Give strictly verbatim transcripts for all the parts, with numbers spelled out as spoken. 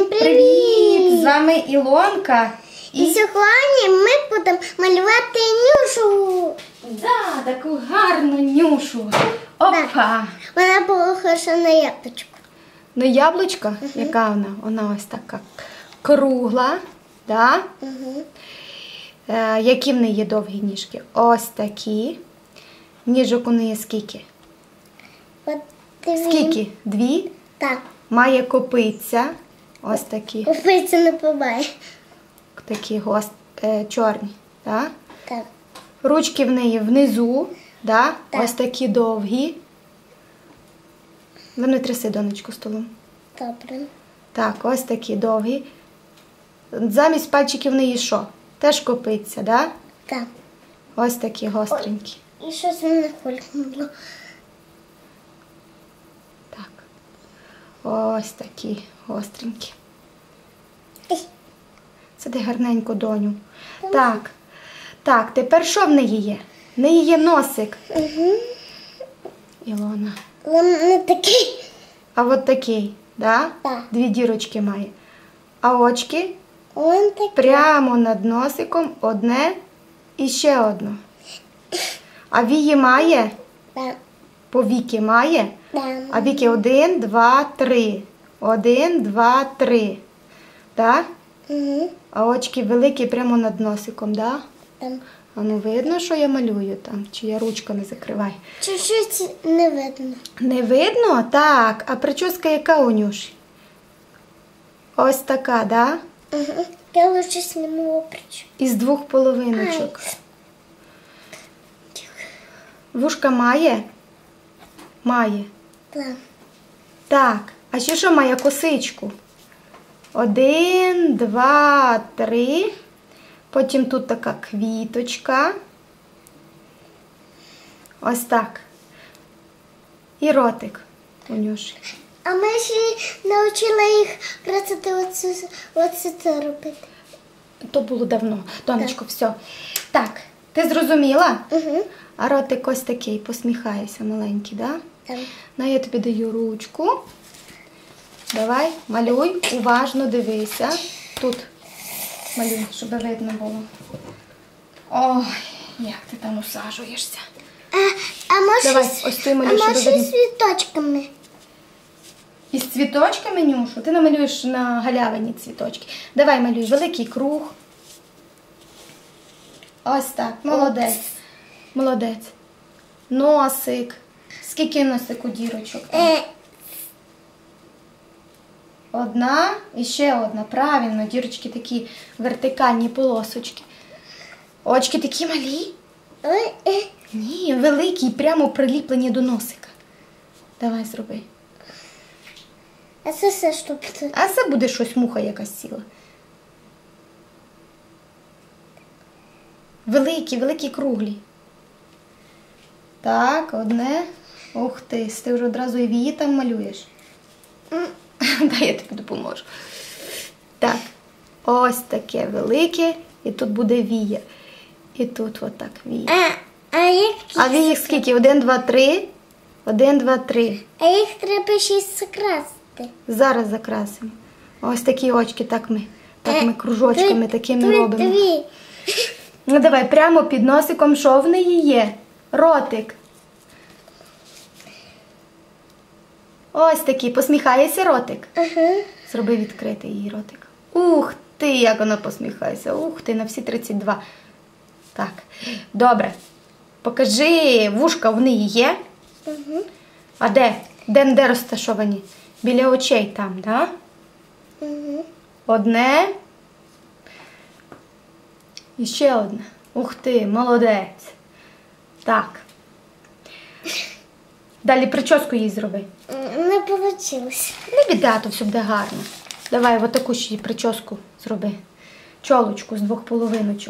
привіт! Привіт! З вами Ілонка. І, і сьогодні ми будемо малювати Нюшу. Да, таку гарну Нюшу. Опа! Да. Вона похожа на яблучко. Ну, яблучко, Угу. яка вона? Вона ось така кругла. Да? Угу. Е, які в неї є довгі ніжки? Ось такі. Ніжок у неї скільки? От диві. Скільки? Дві? Так. Має копиця. Ось такі. Копиця не побає. Такі гост, е, чорні. Да? Так. Ручки в неї внизу. Да? Так. Ось такі довгі. Ви не тряси, донечку, столом. Добре. Так, ось такі довгі. Замість пальчиків в неї що? Теж копиться, да? Так. Ось такі гостренькі. І щось мене хулькнуло. Так. Ось такі гостренькі. Це де гарненько, доню. Так. Так, тепер що в неї є? В неї є носик. Угу. Ілона. Він не такий. А от такий, да? Так. Дві дірочки має. А очки Він такий. прямо над носиком одне і ще одне. А вії має? Так. Повіки має? Так. А віки один, два, три. Один, два, три. Да? Угу. А очки великі прямо над носиком, да? Там. А ну видно, що я малюю там? Чи я ручками закриваю? Чуть-чуть не видно. Не видно? Так. А прическа яка у Нюші? Ось така, да? Угу. Я лучше сниму опричь. Із двох половиночок. Вушка має? Має. Так. Так. А ще що має? Косичку? Один, два, три. Потім тут така квіточка. Ось так. І ротик у Нюші. А ми ще навчила їх красити оце, оце це робити. То було давно. Донечко, все. Так, ти зрозуміла? Угу. А ротик ось такий, посміхається маленький, да? Там. Ну, я тобі даю ручку. Давай, малюй, уважно дивися. Тут малюй, щоб видно було. Ой, як ти там усаджуєшся. А, а може, Давай, ось ти а малюй, щоб може видно. з цвіточками? Із цвіточками, Нюшу? Ти намалюєш на галявині цвіточки. Давай малюй великий круг. Ось так, молодець. Молодець. Носик. Скільки носику дірочок? Е, Одна і ще одна. Правильно, дірочки такі вертикальні полосочки. Очки такі малі? ой, е. Ні, великі, прямо приліплені до носика. Давай зроби. А це все що це? А це буде щось, муха якась сіла. Великі, великі круглі. Так, одне. Ух ти, ти вже одразу і вії там малюєш. Дай я тобі допоможу. Так, ось таке велике, і тут буде вія. І тут отак вія. А, а як А вії скільки? Один, два, три. Один, два, три. А їх треба ще й закрасити. Зараз закрасимо. Ось такі очки, так ми, так ми Е, кружочками три- такими три- робимо. Дві. Ну давай, прямо під носиком, що в неї є? Ротик. Ось такий, посміхається ротик. Ага. Зроби відкритий її ротик. Ух ти, як вона посміхається. Ух ти, на всі тридцять два. Так, добре. Покажи, вушка в неї є? Угу. А де? Де, де розташовані? Біля очей там, так? Да? Угу. Одне. І ще одне. Ух ти, молодець. Так. Далі прическу їй зроби. Не вийшло. Не біда, то все буде гарно. Давай отаку ще їй прическу зроби. Чолочку з двох половиночок.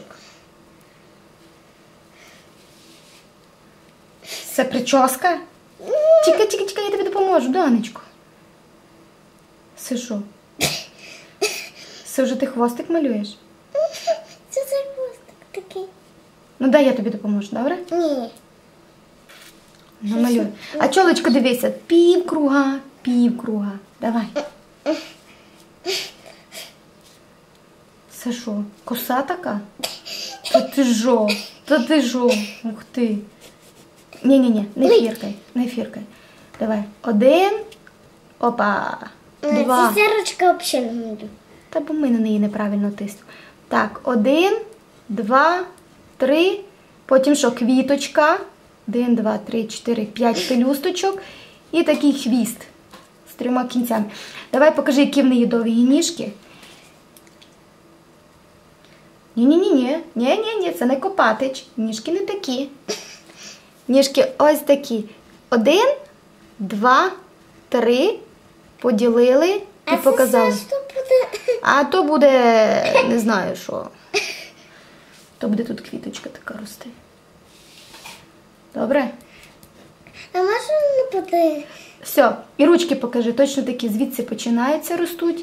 Це прическа? Тільки, тільки, тільки, я тобі допоможу, донечко. Це що? Це вже ти хвостик малюєш? Це за хвостик такий. Ну дай я тобі допоможу, добре? Ні. Намалюй. А чолочко, дивися, пів круга, пів круга. Давай. Це що, коса така? Та ти жо, та ти жо, ух ти. Ні-ні-ні, не фіркай, не фіркай. Давай, один, опа, два. Ця ручка взагалі не буду. Та бо ми на неї неправильно тиснемо. Так, один, два, три, потім що, квіточка. Один, два, три, чотири, п'ять пелюсточок і такий хвіст з трьома кінцями. Давай покажи, які в неї довгі ніжки. Ні-ні-ні, ні-ні-ні, це не Копатич. Ніжки не такі. Ніжки ось такі. Один, два, три, поділили і А показали. це що буде? А то буде, не знаю що. То буде тут квіточка така рости. Добре? А може не буде? Все, і ручки покажи, точно такі, звідси починаються, ростуть.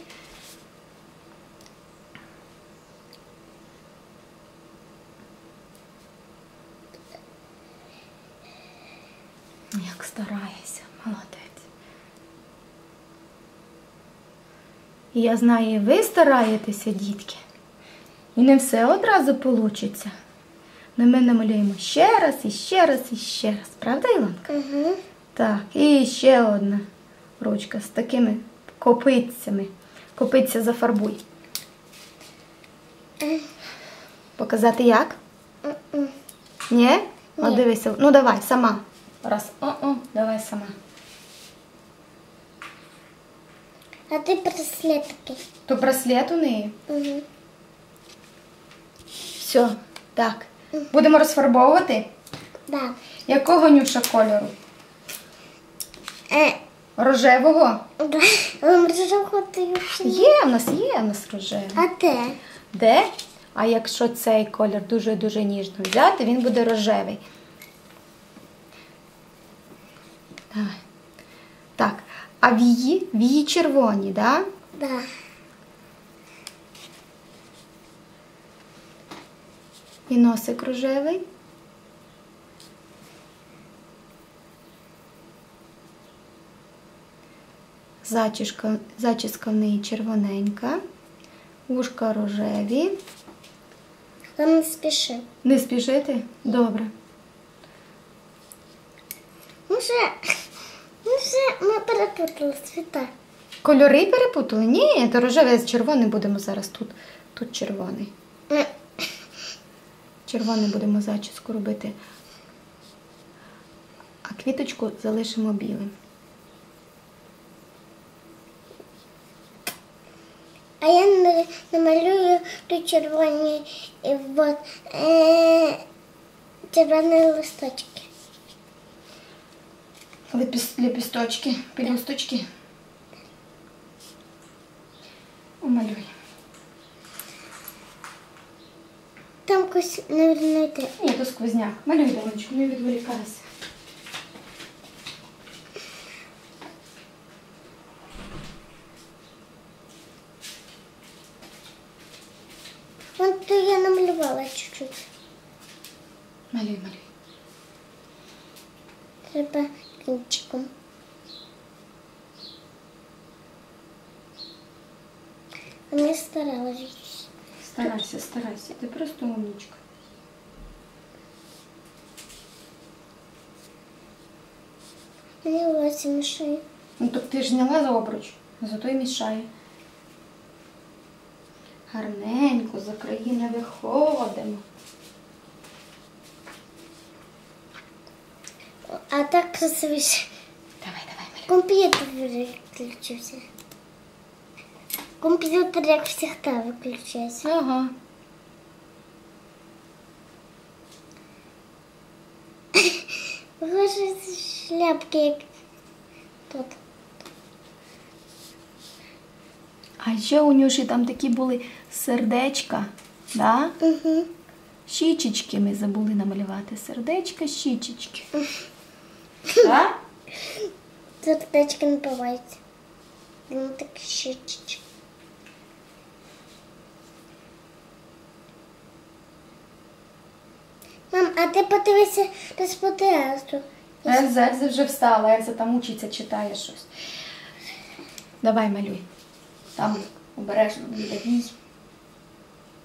Як стараєшся, молодець. І я знаю, і ви стараєтеся, дітки. І не все одразу получиться. Но ми намалюємо ще раз, і ще раз, і ще раз. Правда, Ілонка? Угу. Так, і ще одна ручка з такими копицями. Копиця зафарбуй. Показати як? Ні? О, Ні. дивися. Ну, давай, сама. Раз. О-о, давай сама. А ти браслет такий. То браслет у неї. Угу. Все, так. Будемо розфарбовувати. Да. Якого, Нюша, кольору? Е, Рожевого? да. Але може ходити взагалі. Є в нас, є в нас рожевий. А де? Де? А якщо цей колір дуже-дуже ніжно взяти, він буде рожевий. Давай. Так, а вії? Вії червоні, так? Да? Да. І носик рожевий. Зачіска, зачіска в неї червоненька. Вушка рожеві. Але не спіши. Не спішити? Добре. Може, може ми перепутали цвіта. Кольори перепутали? Ні, то рожевий з червоним будемо зараз тут. Тут червоний. Е, Червоний будемо зачіску робити. А квіточку залишимо білим. А я на- намалюю тут червоні і вот, е, червоні листочки. Лепіс- Лепісточки, пелюсточки. Умалюй. Там якось не знайти. Ні, то сквозняк. Малюй, Даночку, не відволікайся. От то я намалювала чуть-чуть. Малюй, малюй. Треба кінчиком. А не старалась. Старайся, старайся. Ти просто умничка. Мені волосся мішає. Ну, так ти ж зняла за обруч, зато й мішає. Гарненько за країни виходимо. А так красивіше. Давай, давай, малюй. Комп'ютер виключився. Комп'ютер, як завжди, виключається. Ага. Боже, шляпки як тут. А ще у Нюші там такі були сердечка, да? Угу. Щічечки ми забули намалювати. Сердечка, щічечки. Так? Сердечки не бувають. Вони такі щічечки. Мам, а ти подивися розподілясту. Ельза, Ельза вже встала, Ельза там учиться, читає щось. Давай малюй. Там обережно буде вій.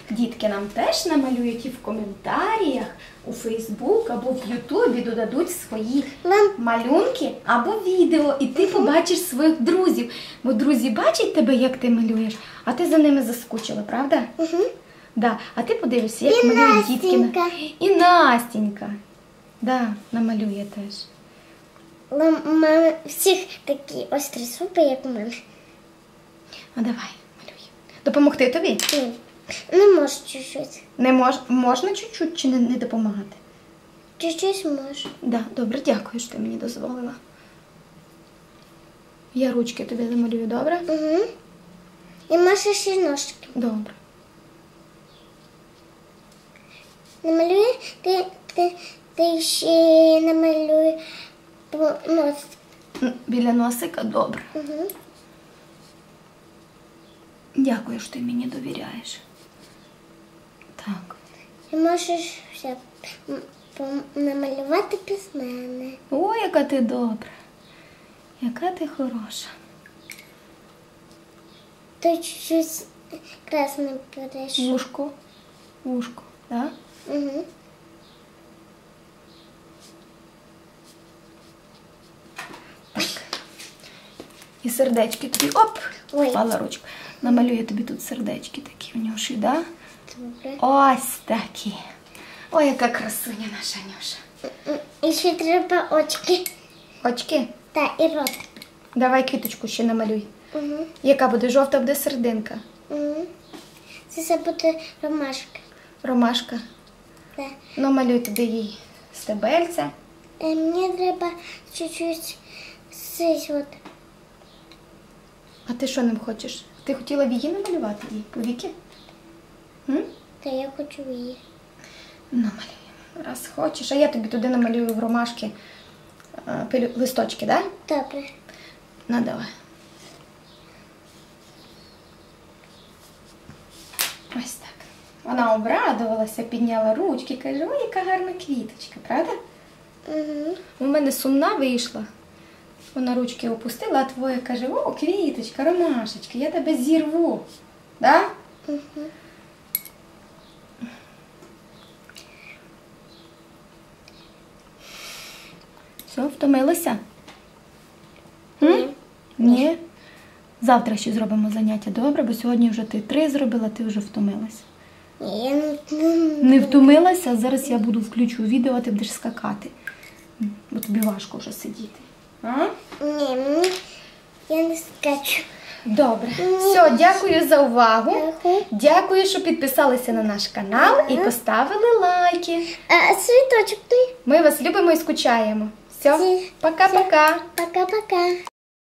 дітки нам теж намалюють і в коментарях, у Фейсбук або в Ютубі додадуть свої Мам, малюнки або відео, і ти побачиш своїх друзів. Бо друзі бачать тебе, як ти малюєш, а ти за ними заскучила, правда? угу. Да. А ти подивишся, як І малюють дітки. Настенька. І Настенька. Да, намалює теж. Мама всіх такі острі зуби, як у мене. Ну давай, малюй. Допомогти тобі? Ні, не можу чуть-чуть. Не мож... Можна чуть-чуть чи не, не допомагати? Чуть-чуть можу. Да, добре, дякую, що ти мені дозволила. Я ручки тобі намалюю, добре? Угу. І Маша ще ножки. Добре. Намалює, ти, ти, ти ще намалює нос. М, Біля носика, добре. Угу. Дякую, що ти мені довіряєш. Так. І можеш все м- пом- намалювати без мене. О, яка ти добра. Яка ти хороша. Ти чуть-чуть красно береш. Вушко. Вушко, так? Угу. Так. І сердечки тобі. Оп! Ой. Впала ручка. Намалюю тобі тут сердечки такі у Нюші, да? Добре. Ось такі. Ой, яка красуня наша Нюша. М, І ще треба очки. Очки. Та і рот. Давай квіточку ще намалюй. Угу. Яка буде жовта, буде сердинка. Угу. Це все буде ромашка. Ромашка. Так. Ну, малюй туди їй стебельця. Е, Мені треба чуть-чуть сись от. А ти що ним хочеш? Ти хотіла вії намалювати їй? Повіки? М? Та я хочу її. Намалюємо. Раз хочеш. А я тобі туди намалюю в ромашки а, пилю... листочки, так? Да? Добре. Ну, давай. Ось так. Вона обрадувалася, підняла ручки, каже, ой, яка гарна квіточка, правда? Угу. У мене сумна вийшла. Вона ручки опустила, а твоя каже, о, квіточка, ромашечка, я тебе зірву. Да? Угу. Все, втомилася? Ні. М? Ні. Завтра ще зробимо заняття, добре? Бо сьогодні вже ти три зробила, ти вже втомилася. Ні, я не, не, Не втомилася, зараз я буду включу відео, а ти будеш скакати. Бо тобі важко вже сидіти. А? Ні, мені я не скачу. Добре. Все, дякую за увагу. Дякую. Дякую, що підписалися на наш канал і поставили лайки. А цвіточок той. Ми вас любимо і скучаємо. Все, Всі- пока-пока. Пока-пока.